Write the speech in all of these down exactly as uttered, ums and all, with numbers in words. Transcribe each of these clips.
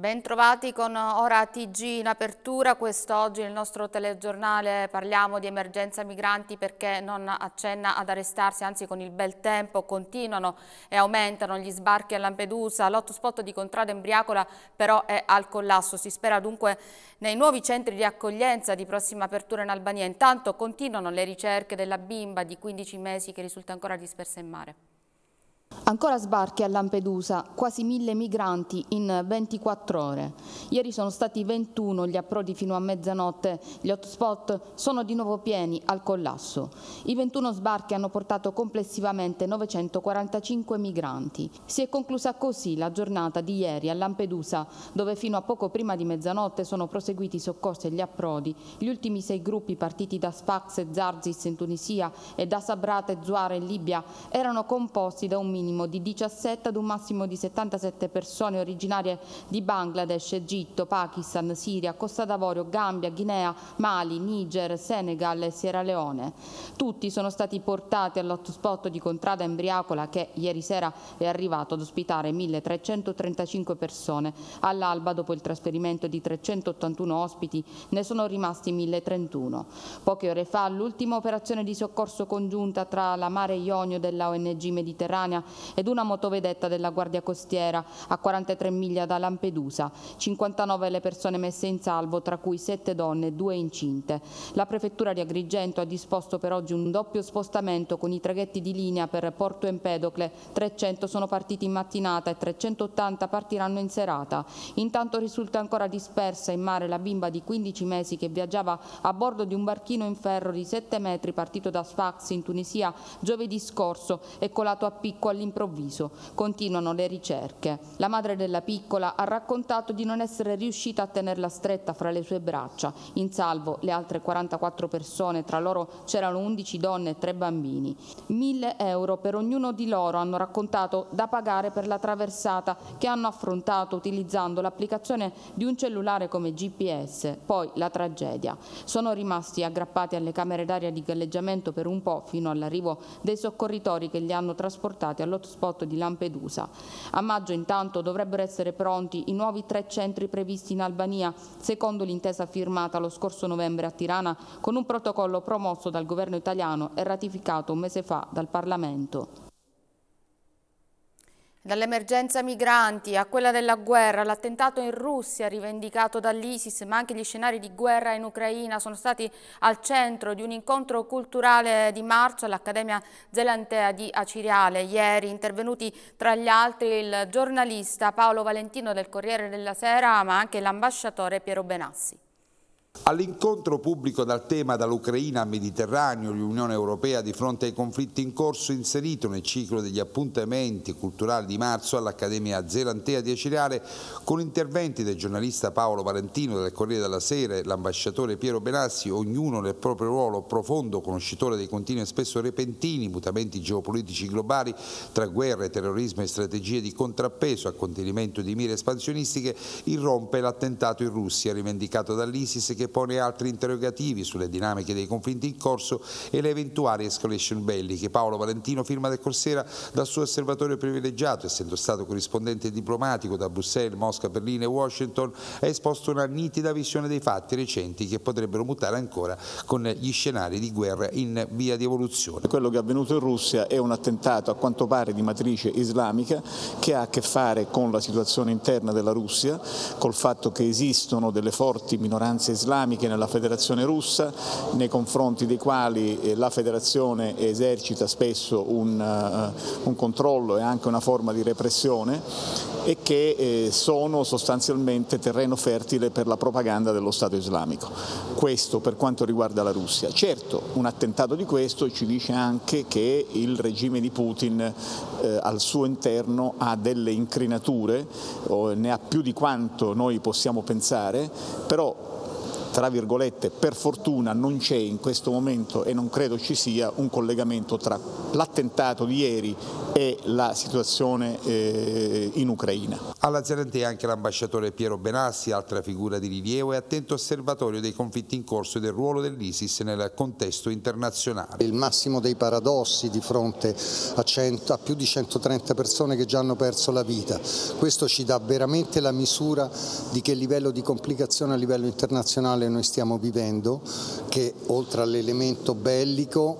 Ben trovati con Ora T G in apertura. Quest'oggi nel nostro telegiornale parliamo di emergenza migranti perché non accenna ad arrestarsi, anzi con il bel tempo continuano e aumentano gli sbarchi a Lampedusa. L'hotspot di Contrada Imbriacola però è al collasso. Si spera dunque nei nuovi centri di accoglienza di prossima apertura in Albania. Intanto continuano le ricerche della bimba di quindici mesi che risulta ancora dispersa in mare. Ancora sbarchi a Lampedusa, quasi mille migranti in ventiquattro ore. Ieri sono stati ventuno gli approdi fino a mezzanotte, gli hotspot sono di nuovo pieni al collasso. I ventuno sbarchi hanno portato complessivamente novecentoquarantacinque migranti. Si è conclusa così la giornata di ieri a Lampedusa, dove fino a poco prima di mezzanotte sono proseguiti i soccorsi e gli approdi. Gli ultimi sei gruppi partiti da Sfax e Zarzis in Tunisia e da Sabrata e Zuara in Libia erano composti da un minimo di diciassette ad un massimo di settantasette persone originarie di Bangladesh, Egitto, Pakistan, Siria, Costa d'Avorio, Gambia, Guinea, Mali, Niger, Senegal e Sierra Leone. Tutti sono stati portati all'hotspot di Contrada Imbriacola che ieri sera è arrivato ad ospitare milletrecentotrentacinque persone. All'alba, dopo il trasferimento di trecentottantuno ospiti, ne sono rimasti milletrentuno. Poche ore fa l'ultima operazione di soccorso congiunta tra la Mare Ionio della O N G Mediterranea ed una motovedetta della Guardia Costiera a quarantatré miglia da Lampedusa. cinquantanove le persone messe in salvo, tra cui sette donne e due incinte. La Prefettura di Agrigento ha disposto per oggi un doppio spostamento con i traghetti di linea per Porto Empedocle. trecento sono partiti in mattinata e trecentottanta partiranno in serata. Intanto risulta ancora dispersa in mare la bimba di quindici mesi che viaggiava a bordo di un barchino in ferro di sette metri partito da Sfax in Tunisia giovedì scorso e colato a picco all'improvviso. Continuano le ricerche. La madre della piccola ha raccontato di non essere riuscita a tenerla stretta fra le sue braccia. In salvo le altre quarantaquattro persone, tra loro c'erano undici donne e tre bambini. Mille euro per ognuno di loro, hanno raccontato, da pagare per la traversata che hanno affrontato utilizzando l'applicazione di un cellulare come G P S. Poi la tragedia. Sono rimasti aggrappati alle camere d'aria di galleggiamento per un po' fino all'arrivo dei soccorritori che li hanno trasportati all'hotspot di Lampedusa. A maggio intanto dovrebbero essere pronti i nuovi tre centri previsti in Albania, secondo l'intesa firmata lo scorso novembre a Tirana con un protocollo promosso dal governo italiano e ratificato un mese fa dal Parlamento. Dall'emergenza migranti a quella della guerra, l'attentato in Russia rivendicato dall'ISIS, ma anche gli scenari di guerra in Ucraina sono stati al centro di un incontro culturale di marzo all'Accademia Zelantea di Acireale. Ieri intervenuti tra gli altri il giornalista Paolo Valentino del Corriere della Sera, ma anche l'ambasciatore Piero Benassi. All'incontro pubblico dal tema dall'Ucraina al Mediterraneo, l'Unione Europea di fronte ai conflitti in corso, inserito nel ciclo degli appuntamenti culturali di marzo all'Accademia Zelantea di Acireale, con interventi del giornalista Paolo Valentino del Corriere della Sera e l'ambasciatore Piero Benassi, ognuno nel proprio ruolo profondo conoscitore dei continui e spesso repentini mutamenti geopolitici globali tra guerre, terrorismo e strategie di contrappeso a contenimento di mire espansionistiche, irrompe l'attentato in Russia rivendicato dall'ISIS che pone altri interrogativi sulle dinamiche dei conflitti in corso e le eventuali escalation belliche. Paolo Valentino, firma del Corsera, dal suo osservatorio privilegiato, essendo stato corrispondente diplomatico da Bruxelles, Mosca, Berlino e Washington, ha esposto una nitida visione dei fatti recenti che potrebbero mutare ancora con gli scenari di guerra in via di evoluzione. Quello che è avvenuto in Russia è un attentato a quanto pare di matrice islamica che ha a che fare con la situazione interna della Russia, col fatto che esistono delle forti minoranze islamiche nella Federazione Russa, nei confronti dei quali la Federazione esercita spesso un, uh, un controllo e anche una forma di repressione e che eh, sono sostanzialmente terreno fertile per la propaganda dello Stato islamico. Questo per quanto riguarda la Russia. Certo, un attentato di questo ci dice anche che il regime di Putin eh, al suo interno ha delle incrinature, o ne ha più di quanto noi possiamo pensare, però tra virgolette, per fortuna non c'è in questo momento e non credo ci sia un collegamento tra l'attentato di ieri e la situazione eh, in Ucraina. Alla Zelantea anche l'ambasciatore Piero Benassi, altra figura di rilievo e attento osservatorio dei conflitti in corso e del ruolo dell'ISIS nel contesto internazionale. Il massimo dei paradossi di fronte a, cento, a più di centotrenta persone che già hanno perso la vita. Questo ci dà veramente la misura di che livello di complicazione a livello internazionale noi stiamo vivendo, che oltre all'elemento bellico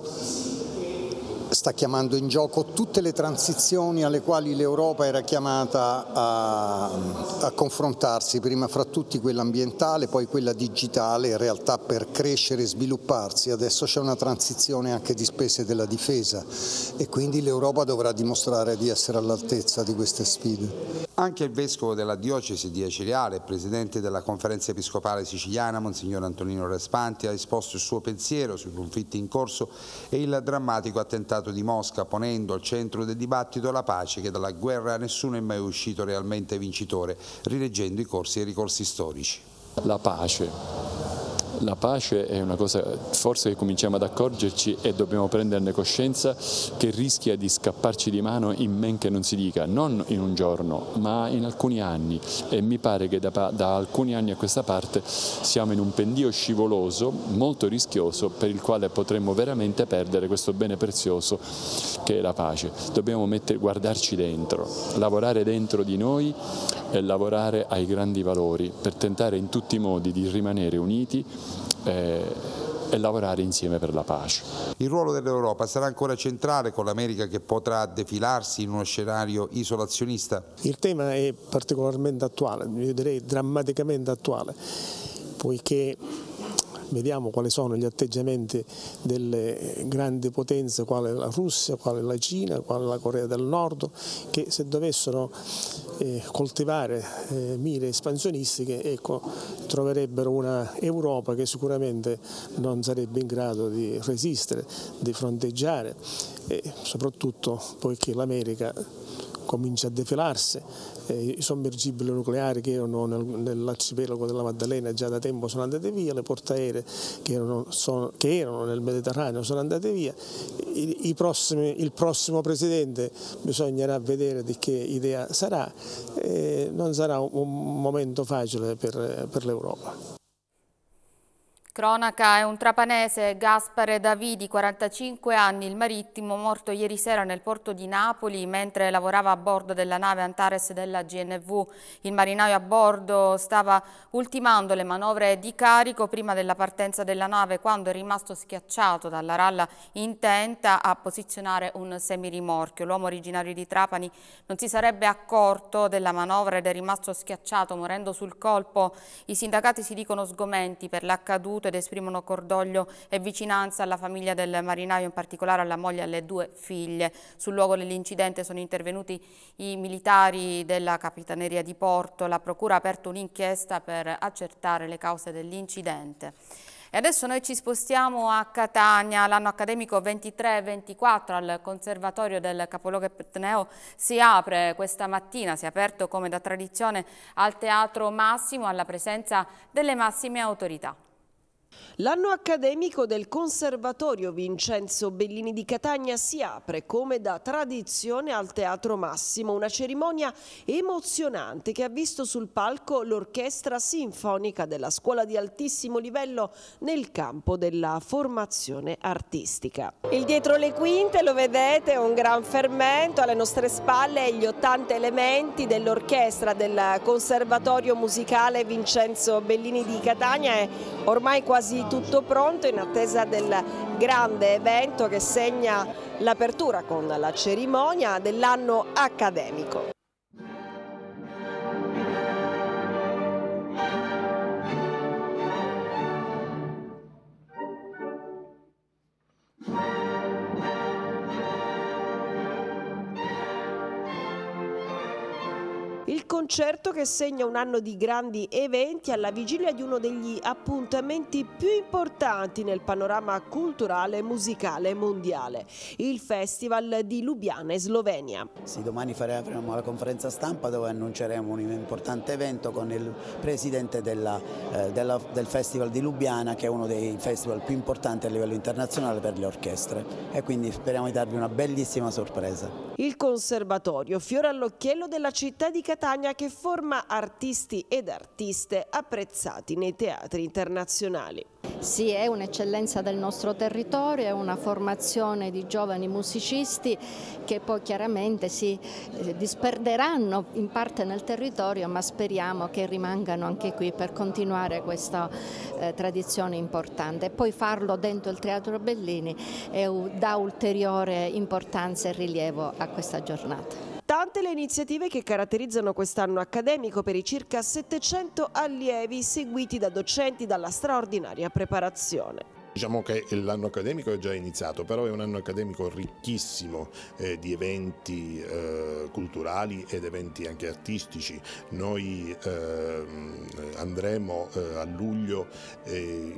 sta chiamando in gioco tutte le transizioni alle quali l'Europa era chiamata a, a confrontarsi, prima fra tutti quella ambientale, poi quella digitale, in realtà per crescere e svilupparsi. Adesso c'è una transizione anche di spese della difesa e quindi l'Europa dovrà dimostrare di essere all'altezza di queste sfide. Anche il vescovo della diocesi di Aceriale, presidente della conferenza episcopale siciliana, Monsignor Antonino Respanti, ha esposto il suo pensiero sui conflitti in corso e il drammatico attentato di Mosca, ponendo al centro del dibattito la pace, che dalla guerra nessuno è mai uscito realmente vincitore, rileggendo i corsi e i ricorsi storici. La pace. La pace è una cosa forse che cominciamo ad accorgerci e dobbiamo prenderne coscienza, che rischia di scapparci di mano in men che non si dica, non in un giorno ma in alcuni anni, e mi pare che da, da alcuni anni a questa parte siamo in un pendio scivoloso molto rischioso per il quale potremmo veramente perdere questo bene prezioso che è la pace. Dobbiamo mettere, guardarci dentro, lavorare dentro di noi e lavorare ai grandi valori per tentare in tutti i modi di rimanere uniti eh, e lavorare insieme per la pace. Il ruolo dell'Europa sarà ancora centrale, con l'America che potrà defilarsi in uno scenario isolazionista? Il tema è particolarmente attuale, io direi drammaticamente attuale, poiché vediamo quali sono gli atteggiamenti delle grandi potenze quale la Russia, quale la Cina, quale la Corea del Nord, che se dovessero eh, coltivare eh, mire espansionistiche, ecco, troverebbero una Europa che sicuramente non sarebbe in grado di resistere, di fronteggiare, e soprattutto poiché l'America comincia a defilarsi, eh, i sommergibili nucleari che erano nel, nell'arcipelago della Maddalena già da tempo sono andate via, le portaeree che erano, sono, che erano nel Mediterraneo sono andate via, I, i prossimi, il prossimo presidente bisognerà vedere di che idea sarà, eh, non sarà un, un momento facile per, per l'Europa. Cronaca, è un trapanese, Gaspare Davidi, quarantacinque anni, il marittimo, morto ieri sera nel porto di Napoli mentre lavorava a bordo della nave Antares della G N V. Il marinaio a bordo stava ultimando le manovre di carico prima della partenza della nave, quando è rimasto schiacciato dalla ralla intenta a posizionare un semirimorchio. L'uomo originario di Trapani non si sarebbe accorto della manovra ed è rimasto schiacciato, morendo sul colpo. I sindacati si dicono sgomenti per l'accaduto ed esprimono cordoglio e vicinanza alla famiglia del marinaio, in particolare alla moglie e alle due figlie. Sul luogo dell'incidente sono intervenuti i militari della Capitaneria di Porto. La procura ha aperto un'inchiesta per accertare le cause dell'incidente. E adesso noi ci spostiamo a Catania. L'anno accademico ventitré ventiquattro al Conservatorio del capoluogo etneo si apre questa mattina, si è aperto come da tradizione al Teatro Massimo alla presenza delle massime autorità. L'anno accademico del Conservatorio Vincenzo Bellini di Catania si apre come da tradizione al Teatro Massimo, una cerimonia emozionante che ha visto sul palco l'orchestra sinfonica della scuola di altissimo livello nel campo della formazione artistica. Il dietro le quinte, lo vedete, è un gran fermento, alle nostre spalle gli ottanta elementi dell'orchestra del Conservatorio Musicale Vincenzo Bellini di Catania è ormai quasi tutto pronto in attesa del grande evento che segna l'apertura con la cerimonia dell'anno accademico. Il concerto che segna un anno di grandi eventi alla vigilia di uno degli appuntamenti più importanti nel panorama culturale e musicale mondiale, il Festival di Lubiana in Slovenia. Sì, domani faremo la conferenza stampa dove annunceremo un importante evento con il presidente della, eh, della, del Festival di Lubiana, che è uno dei festival più importanti a livello internazionale per le orchestre, e quindi speriamo di darvi una bellissima sorpresa. Il conservatorio, fiore all'occhiello della città di Catania, che forma artisti ed artiste apprezzati nei teatri internazionali. Sì, è un'eccellenza del nostro territorio, è una formazione di giovani musicisti che poi chiaramente si disperderanno in parte nel territorio, ma speriamo che rimangano anche qui per continuare questa eh, tradizione importante. E poi farlo dentro il Teatro Bellini è, dà ulteriore importanza e rilievo a questa giornata. Tante le iniziative che caratterizzano quest'anno accademico per i circa settecento allievi seguiti da docenti dalla straordinaria preparazione. Diciamo che l'anno accademico è già iniziato, però è un anno accademico ricchissimo eh, di eventi eh, culturali ed eventi anche artistici. Noi eh, andremo eh, a luglio eh,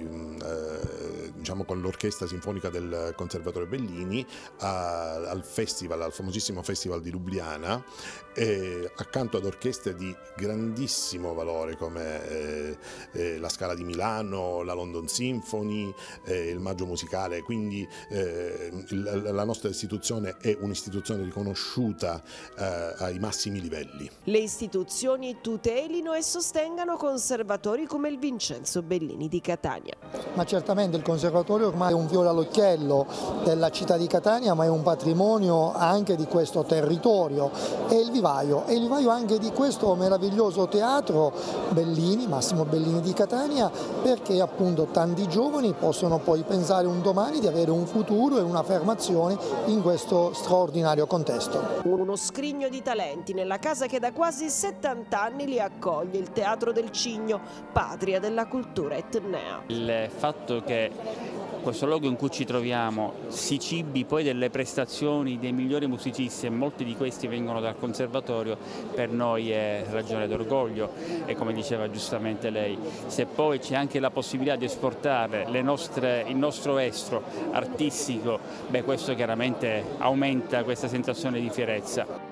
eh, diciamo con l'Orchestra Sinfonica del Conservatorio Bellini a, al festival, al famosissimo Festival di Lubiana, eh, accanto ad orchestre di grandissimo valore come eh, eh, la Scala di Milano, la London Symphony, il Maggio Musicale, quindi eh, la nostra istituzione è un'istituzione riconosciuta eh, ai massimi livelli. Le istituzioni tutelino e sostengano conservatori come il Vincenzo Bellini di Catania. Ma certamente il conservatorio ormai è un fiore all'occhiello della città di Catania, ma è un patrimonio anche di questo territorio, è il vivaio, è il vivaio anche di questo meraviglioso teatro Bellini, Massimo Bellini di Catania, perché appunto tanti giovani possono poi pensare un domani di avere un futuro e un'affermazione in questo straordinario contesto. Uno scrigno di talenti nella casa che da quasi settanta anni li accoglie, il Teatro del Cigno, patria della cultura etnea. Il fatto che questo luogo in cui ci troviamo si cibi poi delle prestazioni dei migliori musicisti, e molti di questi vengono dal conservatorio, per noi è ragione d'orgoglio. E come diceva giustamente lei, se poi c'è anche la possibilità di esportare le nostre, il nostro estro artistico, beh, questo chiaramente aumenta questa sensazione di fierezza.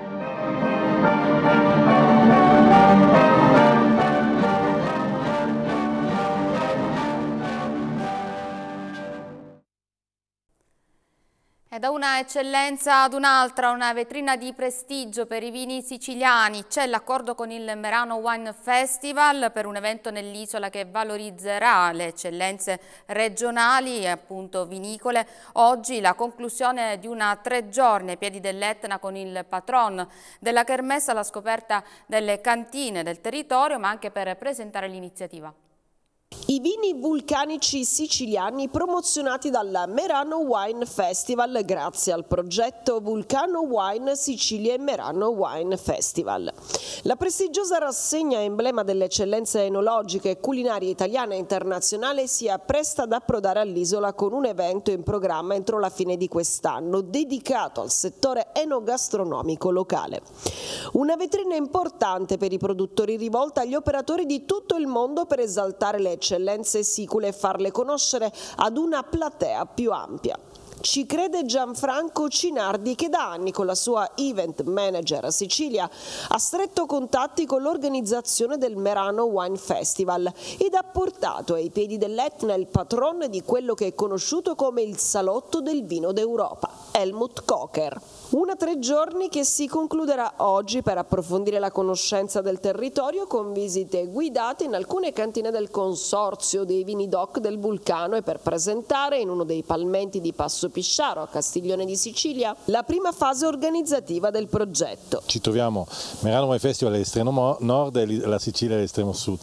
E da una eccellenza ad un'altra, una vetrina di prestigio per i vini siciliani. C'è l'accordo con il Merano Wine Festival per un evento nell'isola che valorizzerà le eccellenze regionali e appunto vinicole. Oggi la conclusione di una tre giorni ai piedi dell'Etna con il patron della kermesse alla scoperta delle cantine del territorio, ma anche per presentare l'iniziativa. I vini vulcanici siciliani promozionati dal Merano Wine Festival grazie al progetto Vulcano Wine Sicilia e Merano Wine Festival. La prestigiosa rassegna, emblema delle eccellenze enologiche e culinarie italiane e internazionali, si appresta ad approdare all'isola con un evento in programma entro la fine di quest'anno dedicato al settore enogastronomico locale. Una vetrina importante per i produttori, rivolta agli operatori di tutto il mondo per esaltare le eccellenze sicule e farle conoscere ad una platea più ampia. Ci crede Gianfranco Cinardi, che da anni con la sua event manager a Sicilia ha stretto contatti con l'organizzazione del Merano Wine Festival ed ha portato ai piedi dell'Etna il patron di quello che è conosciuto come il Salotto del Vino d'Europa, Helmut Kocher. Una tre giorni che si concluderà oggi per approfondire la conoscenza del territorio con visite guidate in alcune cantine del consorzio dei vini doc del Vulcano e per presentare in uno dei palmenti di Passo Pisciaro a Castiglione di Sicilia la prima fase organizzativa del progetto. Ci troviamo Merano Wine Festival all'estremo nord e la Sicilia all'estremo sud.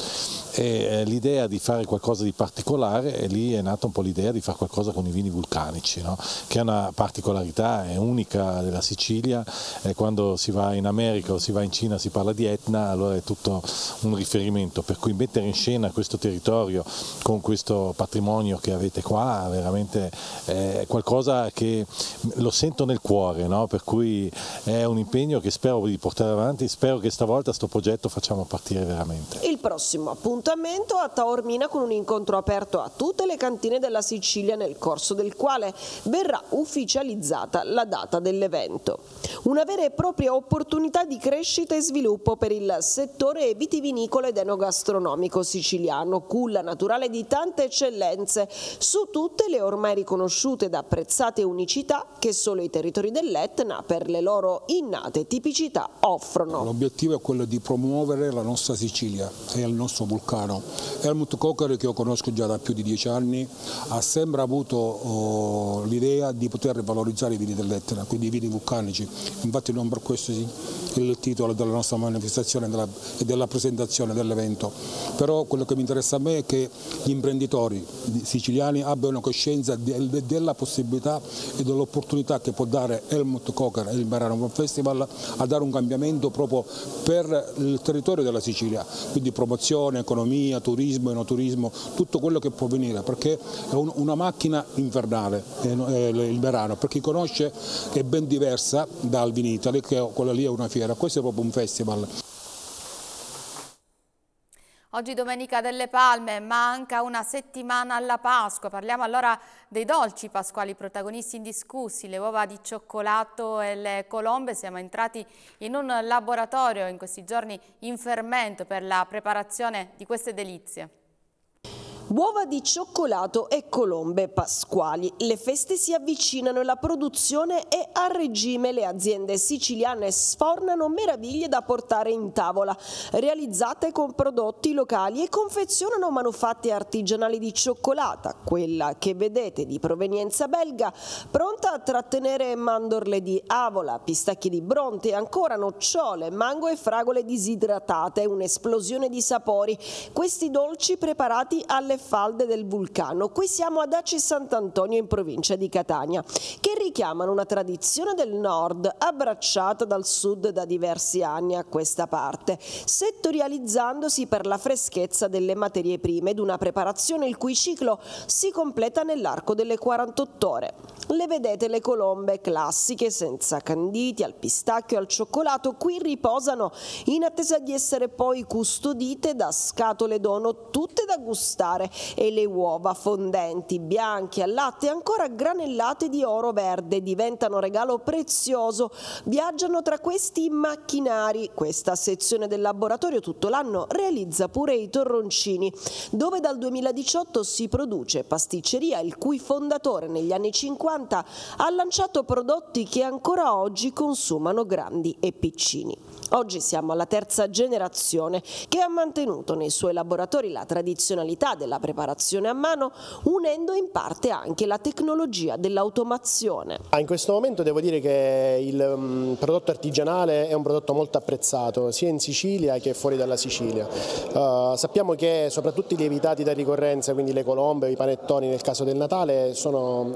e l'idea di fare qualcosa di particolare, e lì è nata un po' l'idea di fare qualcosa con i vini vulcanici, no? Che è una particolarità, è unica della Sicilia, e quando si va in America o si va in Cina si parla di Etna, allora è tutto un riferimento, per cui mettere in scena questo territorio con questo patrimonio che avete qua veramente è qualcosa che lo sento nel cuore, no? Per cui è un impegno che spero di portare avanti, spero che stavolta sto progetto facciamo partire veramente. Il prossimo appuntamento a Taormina con un incontro aperto a tutte le cantine della Sicilia, nel corso del quale verrà ufficializzata la data dell'evento. Una vera e propria opportunità di crescita e sviluppo per il settore vitivinicolo ed enogastronomico siciliano, culla naturale di tante eccellenze, su tutte le ormai riconosciute ed apprezzate unicità che solo i territori dell'Etna, per le loro innate tipicità, offrono. L'obiettivo è quello di promuovere la nostra Sicilia e il nostro vulcano. Helmut Kocher, che io conosco già da più di dieci anni, ha sempre avuto oh, l'idea di poter valorizzare i vini dell'Etna, quindi i vini vulcanici. Infatti non per questo sì, il titolo della nostra manifestazione e della, della presentazione dell'evento. Però quello che mi interessa a me è che gli imprenditori siciliani abbiano coscienza de, della possibilità e dell'opportunità che può dare Helmut Kocher e il Merano Festival a dare un cambiamento proprio per il territorio della Sicilia, quindi promozione, economia, turismo, enoturismo, tutto quello che può venire, perché è un, una macchina infernale eh, il Merano, per chi conosce è ben diversa dal Vinitaly, che quella lì è una fiera, questo è proprio un festival. Oggi Domenica delle Palme, manca una settimana alla Pasqua, parliamo allora dei dolci pasquali, protagonisti indiscussi, le uova di cioccolato e le colombe. Siamo entrati in un laboratorio in questi giorni in fermento per la preparazione di queste delizie. Uova di cioccolato e colombe pasquali. Le feste si avvicinano e la produzione è a regime. Le aziende siciliane sfornano meraviglie da portare in tavola, realizzate con prodotti locali, e confezionano manufatti artigianali di cioccolata, quella che vedete di provenienza belga, pronta a trattenere mandorle di Avola, pistacchi di Bronte e ancora nocciole, mango e fragole disidratate, un'esplosione di sapori. Questi dolci preparati alle falde del vulcano. Qui siamo ad Aci Sant'Antonio in provincia di Catania, che richiamano una tradizione del nord abbracciata dal sud da diversi anni a questa parte, settorializzandosi per la freschezza delle materie prime ed una preparazione il cui ciclo si completa nell'arco delle quarantotto ore. Le vedete le colombe classiche, senza canditi, al pistacchio e al cioccolato, qui riposano in attesa di essere poi custodite da scatole dono tutte da gustare, e le uova fondenti, bianche, al latte e ancora granellate di oro verde diventano regalo prezioso. Viaggiano tra questi macchinari. Questa sezione del laboratorio tutto l'anno realizza pure i torroncini, dove dal duemiladiciotto si produce pasticceria, il cui fondatore negli anni cinquanta ha lanciato prodotti che ancora oggi consumano grandi e piccini. Oggi siamo alla terza generazione che ha mantenuto nei suoi laboratori la tradizionalità della preparazione a mano, unendo in parte anche la tecnologia dell'automazione. In questo momento devo dire che il um, prodotto artigianale è un prodotto molto apprezzato sia in Sicilia che fuori dalla Sicilia. Uh, sappiamo che soprattutto i lievitati da ricorrenza, quindi le colombe o i panettoni nel caso del Natale, sono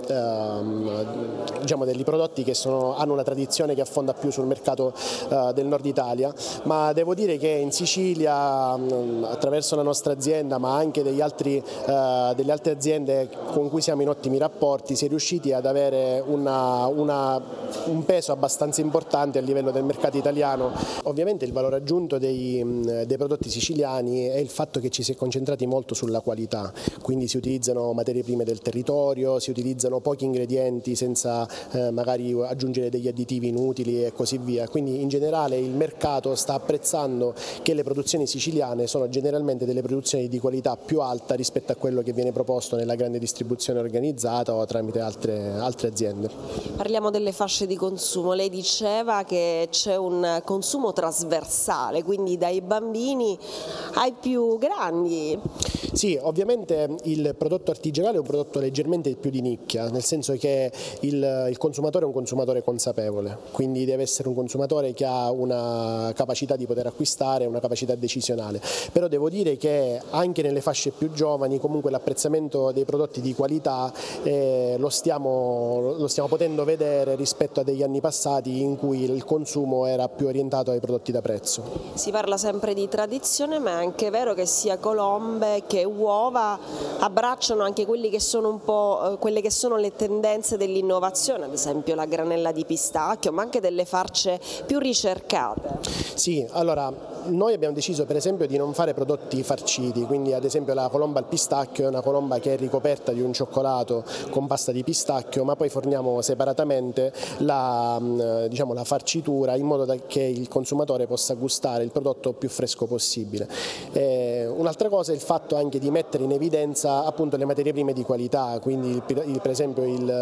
uh, diciamo degli prodotti che sono, hanno una tradizione che affonda più sul mercato uh, del nord Italia. Ma devo dire che in Sicilia, attraverso la nostra azienda, ma anche degli altri, eh, delle altre aziende con cui siamo in ottimi rapporti, si è riusciti ad avere una, una, un peso abbastanza importante a livello del mercato italiano. Ovviamente il valore aggiunto dei, dei prodotti siciliani è il fatto che ci si è concentrati molto sulla qualità, quindi si utilizzano materie prime del territorio, si utilizzano pochi ingredienti senza eh, magari aggiungere degli additivi inutili e così via. Quindi in generale il mercato sta apprezzando che le produzioni siciliane sono generalmente delle produzioni di qualità più alta ridotta rispetto a quello che viene proposto nella grande distribuzione organizzata o tramite altre, altre aziende. Parliamo delle fasce di consumo. Lei diceva che c'è un consumo trasversale, quindi dai bambini ai più grandi. Sì, ovviamente il prodotto artigianale è un prodotto leggermente più di nicchia, nel senso che il, il consumatore è un consumatore consapevole, quindi deve essere un consumatore che ha una capacità di poter acquistare, una capacità decisionale. Però devo dire che anche nelle fasce più giovani comunque l'apprezzamento dei prodotti di qualità eh, lo, stiamo, lo stiamo potendo vedere rispetto a degli anni passati in cui il consumo era più orientato ai prodotti da prezzo. Si parla sempre di tradizione, ma è anche vero che sia colombe che uova abbracciano anche quelli che sono un po' eh, quelle che sono le tendenze dell'innovazione, ad esempio la granella di pistacchio, ma anche delle farce più ricercate. Sì, allora noi abbiamo deciso per esempio di non fare prodotti farciti, quindi ad esempio la colomba al pistacchio è una colomba che è ricoperta di un cioccolato con pasta di pistacchio, ma poi forniamo separatamente la, diciamo, la farcitura in modo che il consumatore possa gustare il prodotto più fresco possibile. Eh, un'altra cosa è il fatto anche di mettere in evidenza appunto le materie prime di qualità, quindi il, il, per esempio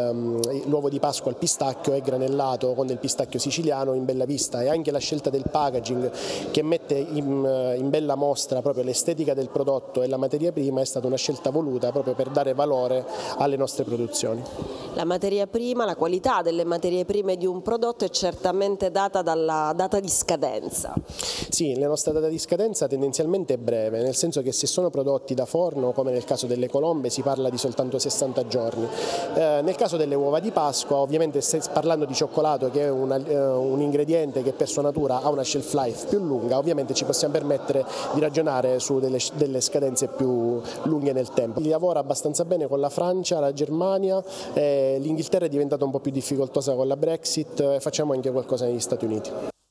l'uovo di Pasqua al pistacchio è granellato con del pistacchio siciliano in bella vista, e anche la scelta del packaging che mette in, in bella mostra proprio l'estetica del prodotto e la materia prima è stata una scelta voluta proprio per dare valore alle nostre produzioni. La materia prima, la qualità delle materie prime di un prodotto è certamente data dalla data di scadenza. Sì, la nostra data di scadenza tendenzialmente è breve, nel senso che se sono prodotti da forno, come nel caso delle colombe, si parla di soltanto sessanta giorni. Eh, nel caso delle uova di Pasqua, ovviamente parlando di cioccolato, che è una, eh, un ingrediente che per sua natura ha una shelf life più lunga, ovviamente ci possiamo permettere di ragionare su delle, delle scadenze più lunghe nel tempo. Si lavora abbastanza bene con la Francia, la Germania, eh, l'Inghilterra è diventata un po' più difficoltosa con la Brexit e facciamo anche qualcosa negli Stati Uniti.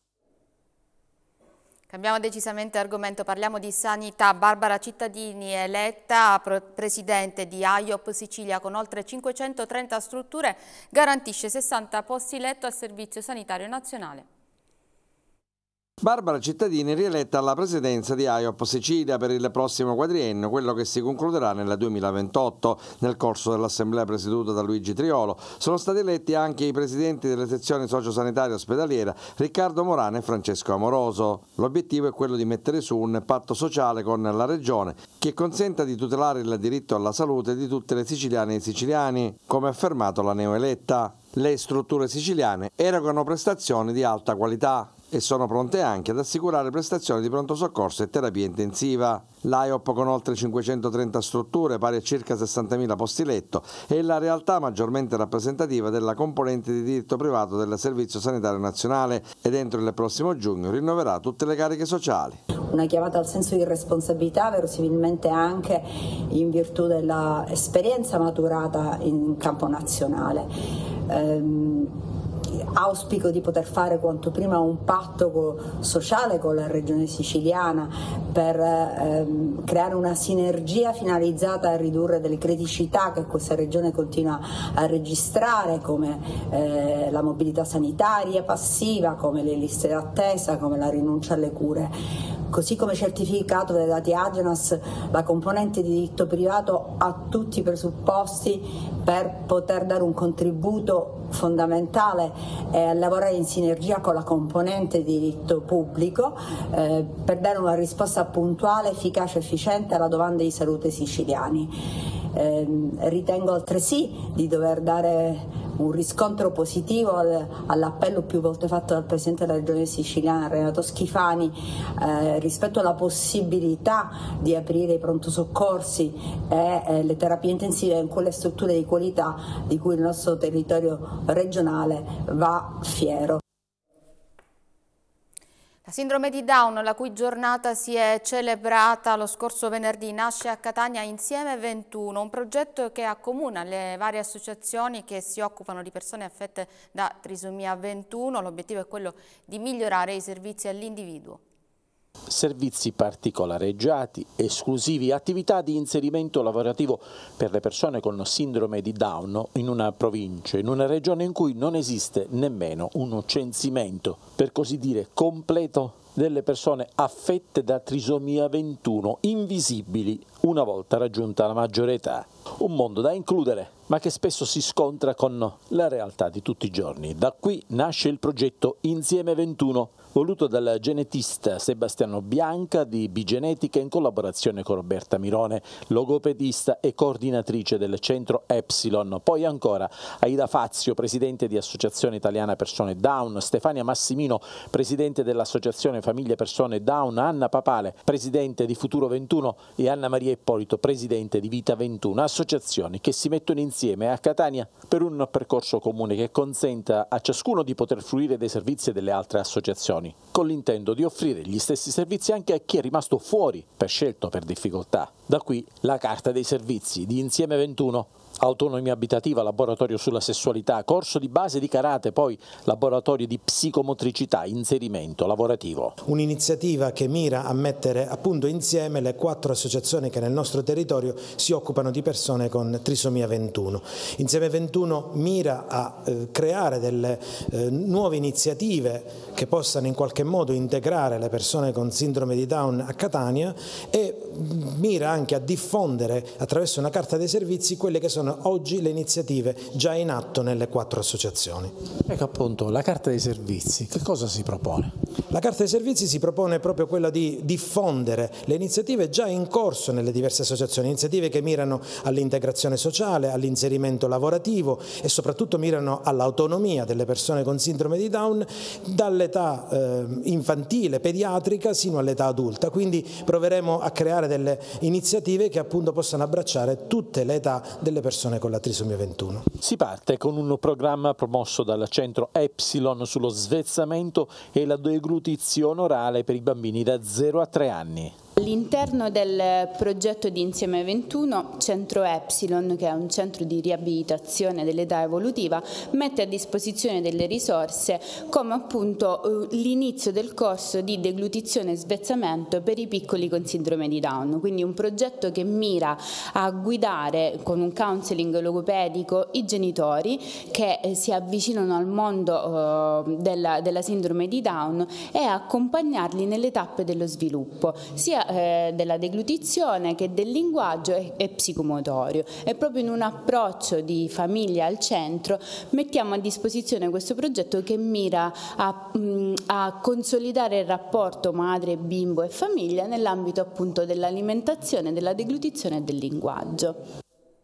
Cambiamo decisamente argomento, parliamo di sanità. Barbara Cittadini, eletta presidente di A I O P Sicilia con oltre cinquecentotrenta strutture, garantisce sessanta posti letto al Servizio Sanitario Nazionale. Barbara Cittadini rieletta alla presidenza di A I O P Sicilia per il prossimo quadriennio, quello che si concluderà nel duemilaventotto. Nel corso dell'assemblea presieduta da Luigi Triolo sono stati eletti anche i presidenti delle sezioni sociosanitaria ospedaliera Riccardo Morano e Francesco Amoroso. L'obiettivo è quello di mettere su un patto sociale con la Regione che consenta di tutelare il diritto alla salute di tutte le siciliane e i siciliani, come ha affermato la neoeletta. Le strutture siciliane erogano prestazioni di alta qualità e sono pronte anche ad assicurare prestazioni di pronto soccorso e terapia intensiva. L'A I O P con oltre cinquecentotrenta strutture, pari a circa sessantamila posti letto, è la realtà maggiormente rappresentativa della componente di diritto privato del Servizio Sanitario Nazionale ed entro il prossimo giugno rinnoverà tutte le cariche sociali. Una chiamata al senso di responsabilità, verosimilmente anche in virtù dell'esperienza maturata in campo nazionale. Ehm, Auspico di poter fare quanto prima un patto sociale con la regione siciliana per ehm, creare una sinergia finalizzata a ridurre delle criticità che questa regione continua a registrare, come eh, la mobilità sanitaria passiva, come le liste d'attesa, come la rinuncia alle cure. Così come certificato dai dati Agenas, la componente di diritto privato ha tutti i presupposti per poter dare un contributo fondamentale e lavorare in sinergia con la componente di diritto pubblico eh, per dare una risposta puntuale, efficace e efficiente alla domanda di salute siciliani. Eh, ritengo altresì di dover dare un riscontro positivo al, all'appello più volte fatto dal Presidente della Regione Siciliana Renato Schifani eh, rispetto alla possibilità di aprire i pronto soccorsi e eh, le terapie intensive in quelle strutture di qualità di cui il nostro territorio regionale va fiero. La sindrome di Down, la cui giornata si è celebrata lo scorso venerdì, nasce a Catania Insieme ventuno, un progetto che accomuna le varie associazioni che si occupano di persone affette da trisomia ventuno. L'obiettivo è quello di migliorare i servizi all'individuo. servizi particolareggiati, esclusivi, attività di inserimento lavorativo per le persone con sindrome di Down in una provincia, in una regione in cui non esiste nemmeno un censimento, per così dire, completo delle persone affette da trisomia ventuno, invisibili una volta raggiunta la maggiore età. Un mondo da includere, ma che spesso si scontra con la realtà di tutti i giorni. Da qui nasce il progetto Insieme ventuno, voluto dal genetista Sebastiano Bianca di Bigenetica in collaborazione con Roberta Mirone, logopedista e coordinatrice del centro Epsilon. Poi ancora Aida Fazio, presidente di Associazione Italiana Persone Down, Stefania Massimino, presidente dell'Associazione Famiglie Persone Down, Anna Papale, presidente di Futuro ventuno e Anna Maria Ippolito, presidente di Vita ventuno, associazioni che si mettono insieme a Catania per un percorso comune che consenta a ciascuno di poter fruire dei servizi delle altre associazioni, con l'intento di offrire gli stessi servizi anche a chi è rimasto fuori per scelta o per difficoltà. Da qui la carta dei servizi di Insieme ventuno. Autonomia abitativa, laboratorio sulla sessualità, corso di base di karate, poi laboratorio di psicomotricità, inserimento lavorativo. Un'iniziativa che mira a mettere appunto insieme le quattro associazioni che nel nostro territorio si occupano di persone con trisomia ventuno. Insieme ventuno mira a eh, creare delle eh, nuove iniziative che possano in qualche modo integrare le persone con sindrome di Down a Catania e mira anche a diffondere attraverso una carta dei servizi quelle che sono oggi le iniziative già in atto nelle quattro associazioni. Ecco appunto, la carta dei servizi, che cosa si propone? La carta dei servizi si propone proprio quella di diffondere le iniziative già in corso nelle diverse associazioni, iniziative che mirano all'integrazione sociale, all'inserimento lavorativo e soprattutto mirano all'autonomia delle persone con sindrome di Down dall'età eh, infantile, pediatrica, sino all'età adulta. Quindi proveremo a creare delle iniziative che appunto possano abbracciare tutte le età delle persone con la trisomia ventuno. Si parte con un programma promosso dal centro Epsilon sullo svezzamento e la deglutizione orale per i bambini da zero a tre anni. All'interno del progetto di Insieme ventuno, Centro Epsilon, che è un centro di riabilitazione dell'età evolutiva, mette a disposizione delle risorse come appunto l'inizio del corso di deglutizione e svezzamento per i piccoli con sindrome di Down, quindi un progetto che mira a guidare con un counseling logopedico i genitori che si avvicinano al mondo uh, della, della sindrome di Down e accompagnarli nelle tappe dello sviluppo, sia della deglutizione che del linguaggio e, e psicomotorio. E proprio in un approccio di famiglia al centro mettiamo a disposizione questo progetto che mira a, mh, a consolidare il rapporto madre, bimbo e famiglia nell'ambito appunto dell'alimentazione, della deglutizione e del linguaggio.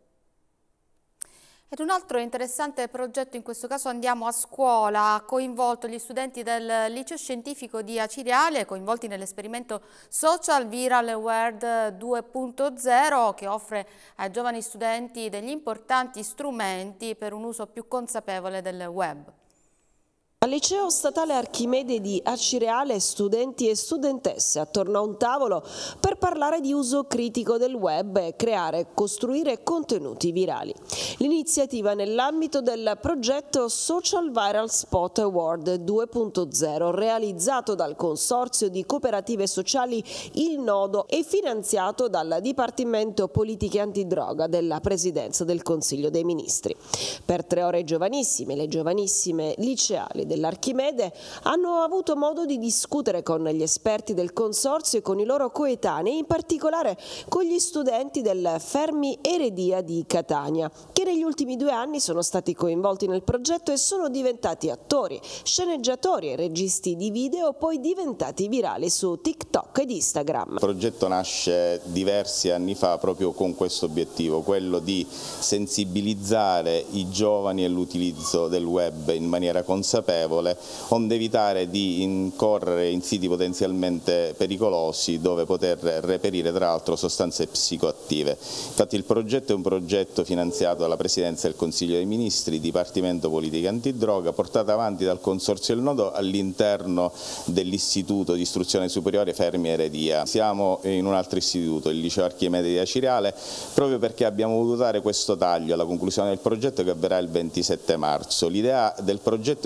Ed un altro interessante progetto, in questo caso andiamo a scuola, ha coinvolto gli studenti del liceo scientifico di Acireale, coinvolti nell'esperimento Social Viral World due punto zero che offre ai giovani studenti degli importanti strumenti per un uso più consapevole del web. Al liceo statale Archimede di Acireale studenti e studentesse attorno a un tavolo per parlare di uso critico del web e creare e costruire contenuti virali. L'iniziativa nell'ambito del progetto Social Viral Spot Award due punto zero realizzato dal Consorzio di Cooperative Sociali Il Nodo e finanziato dal Dipartimento Politiche Antidroga della Presidenza del Consiglio dei Ministri. Per tre ore giovanissime, le giovanissime liceali dell'Archimede hanno avuto modo di discutere con gli esperti del consorzio e con i loro coetanei, in particolare con gli studenti del Fermi Eredia di Catania, che negli ultimi due anni sono stati coinvolti nel progetto e sono diventati attori, sceneggiatori e registi di video, poi diventati virali su TikTok ed Instagram. Il progetto nasce diversi anni fa proprio con questo obiettivo, quello di sensibilizzare i giovani all'utilizzo del web in maniera consapevole, onde evitare di incorrere in siti potenzialmente pericolosi dove poter reperire tra l'altro sostanze psicoattive. Infatti il progetto è un progetto finanziato dalla Presidenza del Consiglio dei Ministri, Dipartimento Politiche Antidroga, portato avanti dal Consorzio Il Nodo all'interno dell'Istituto di Istruzione Superiore Fermi Eredia. Siamo in un altro istituto, il Liceo Archimede di Acireale, proprio perché abbiamo voluto dare questo taglio alla conclusione del progetto che avverrà il ventisette marzo. L'idea del progetto è un'idea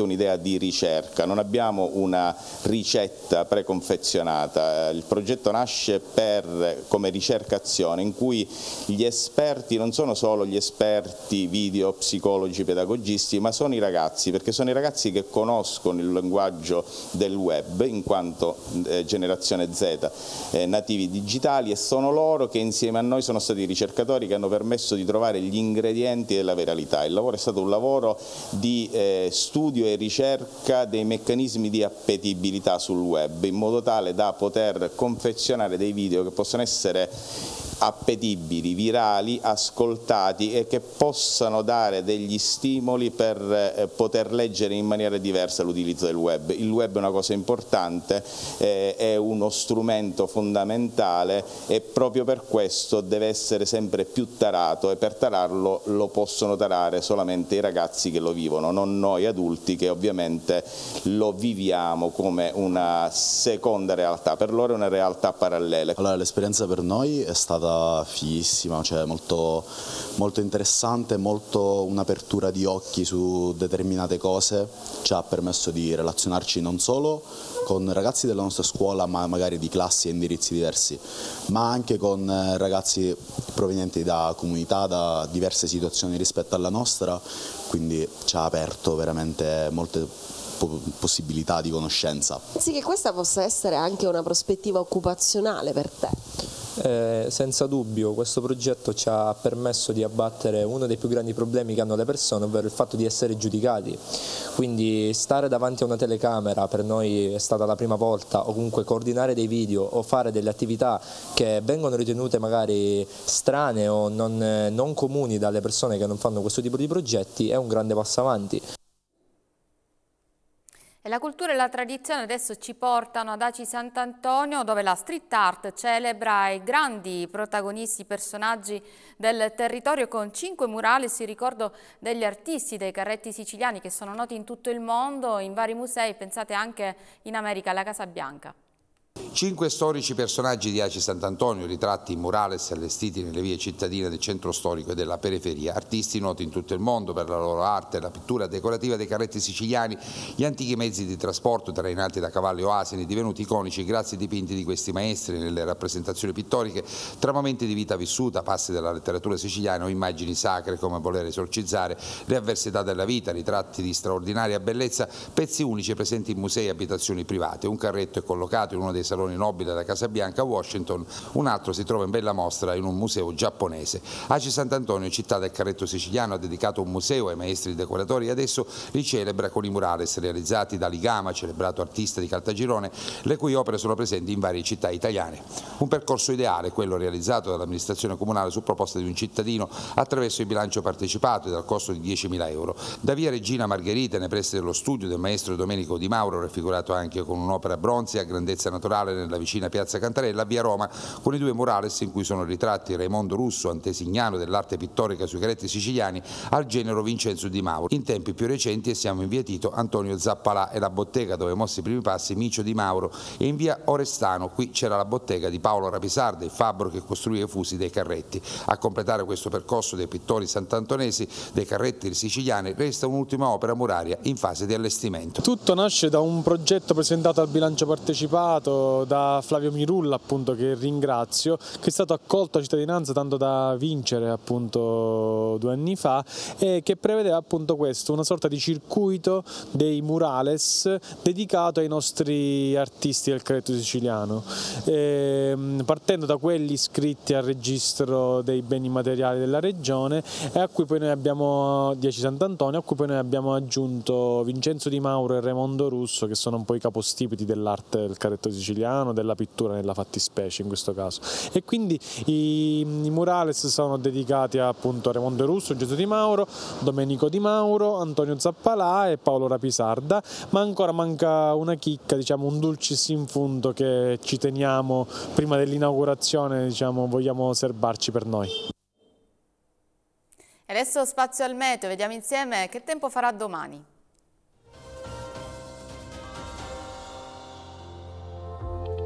di ricerca, non abbiamo una ricetta preconfezionata, il progetto nasce per, come ricercazione in cui gli esperti non sono solo gli esperti video, psicologi, pedagogisti, ma sono i ragazzi, perché sono i ragazzi che conoscono il linguaggio del web in quanto eh, generazione Z, eh, nativi digitali, e sono loro che insieme a noi sono stati i ricercatori che hanno permesso di trovare gli ingredienti della viralità. Il lavoro è stato un lavoro di eh, studio e ricerca dei meccanismi di appetibilità sul web, in modo tale da poter confezionare dei video che possono essere appetibili, virali, ascoltati e che possano dare degli stimoli per eh, poter leggere in maniera diversa l'utilizzo del web. Il web è una cosa importante, eh, è uno strumento fondamentale e proprio per questo deve essere sempre più tarato, e per tararlo lo possono tarare solamente i ragazzi che lo vivono, non noi adulti che ovviamente lo viviamo come una seconda realtà, per loro è una realtà parallela. Allora, l'esperienza per noi è stata fighissima, cioè molto, molto interessante, molto un'apertura di occhi su determinate cose, ci ha permesso di relazionarci non solo con ragazzi della nostra scuola, ma magari di classi e indirizzi diversi, ma anche con ragazzi provenienti da comunità, da diverse situazioni rispetto alla nostra, quindi ci ha aperto veramente molte possibilità di conoscenza. Pensi che questa possa essere anche una prospettiva occupazionale per te? Eh, senza dubbio questo progetto ci ha permesso di abbattere uno dei più grandi problemi che hanno le persone, ovvero il fatto di essere giudicati. Quindi stare davanti a una telecamera per noi è stata la prima volta, o comunque coordinare dei video o fare delle attività che vengono ritenute magari strane o non, non comuni dalle persone che non fanno questo tipo di progetti, è un grande passo avanti. E la cultura e la tradizione adesso ci portano ad Aci Sant'Antonio, dove la street art celebra i grandi protagonisti, personaggi del territorio, con cinque murales in ricordo degli artisti dei carretti siciliani che sono noti in tutto il mondo, in vari musei, pensate anche in America, alla Casa Bianca. Cinque storici personaggi di Aci Sant'Antonio, ritratti in murales allestiti nelle vie cittadine del centro storico e della periferia, artisti noti in tutto il mondo per la loro arte, la pittura decorativa dei carretti siciliani, gli antichi mezzi di trasporto trainati da cavalli o asini, divenuti iconici grazie ai dipinti di questi maestri nelle rappresentazioni pittoriche, tra momenti di vita vissuta, passi della letteratura siciliana o immagini sacre come voler esorcizzare le avversità della vita, ritratti di straordinaria bellezza, pezzi unici presenti in musei e abitazioni private. Un carretto è collocato in uno dei saloni nobili della Casa Bianca a Washington, un altro si trova in bella mostra in un museo giapponese. Aci Sant'Antonio, città del carretto siciliano, ha dedicato un museo ai maestri decoratori e adesso li celebra con i murales realizzati da Ligama, celebrato artista di Caltagirone, le cui opere sono presenti in varie città italiane. Un percorso ideale, quello realizzato dall'amministrazione comunale su proposta di un cittadino attraverso il bilancio partecipato e dal costo di diecimila euro. Da via Regina Margherita, nei pressi dello studio del maestro Domenico Di Mauro, raffigurato anche con un'opera bronzea a grandezza naturale nella vicina piazza Cantarella, via Roma, con i due murales in cui sono ritratti Raimondo Russo, antesignano dell'arte pittorica sui carretti siciliani, al genero Vincenzo Di Mauro. In tempi più recenti e siamo in via Tito, Antonio Zappalà e la bottega dove mosse i primi passi Micio Di Mauro, e in via Orestano qui c'era la bottega di Paolo Rapisarda, il fabbro che costruiva i fusi dei carretti. A completare questo percorso dei pittori sant'antonesi dei carretti siciliani resta un'ultima opera muraria in fase di allestimento. Tutto nasce da un progetto presentato al bilancio partecipato da Flavio Mirulla, appunto, che ringrazio, che è stato accolto a cittadinanza tanto da vincere appunto due anni fa, e che prevedeva appunto questo, una sorta di circuito dei murales dedicato ai nostri artisti del carretto siciliano, e, partendo da quelli iscritti al registro dei beni immateriali della regione, e a cui poi noi abbiamo di Aci Sant'Antonio, a cui poi noi abbiamo aggiunto Vincenzo Di Mauro e Raimondo Russo, che sono un po' i capostipiti dell'arte del carretto siciliano, della pittura nella fattispecie in questo caso. E quindi i, i murales sono dedicati a, appunto, a Raimondo Russo, Gesù Di Mauro, Domenico Di Mauro, Antonio Zappalà e Paolo Rapisarda, ma ancora manca una chicca, diciamo un dulcis in fundo che ci teniamo prima dell'inaugurazione, diciamo, vogliamo serbarci per noi. E adesso spazio al meteo, vediamo insieme che tempo farà domani.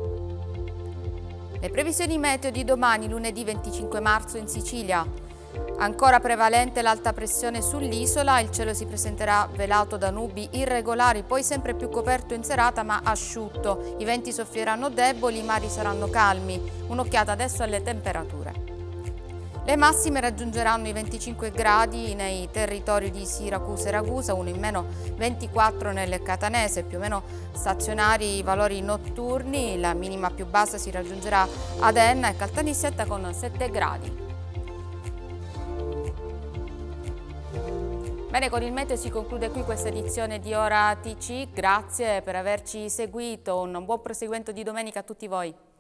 Le previsioni meteo di domani, lunedì venticinque marzo, in Sicilia. Ancora prevalente l'alta pressione sull'isola, il cielo si presenterà velato da nubi irregolari, poi sempre più coperto in serata ma asciutto. I venti soffieranno deboli, i mari saranno calmi. Un'occhiata adesso alle temperature. Le massime raggiungeranno i venticinque gradi nei territori di Siracusa e Ragusa, uno in meno ventiquattro nel Catanese, più o meno stazionari i valori notturni. La minima più bassa si raggiungerà ad Enna e Caltanissetta con sette gradi. Bene, con il meteo si conclude qui questa edizione di Ora T C. Grazie per averci seguito, un buon proseguimento di domenica a tutti voi.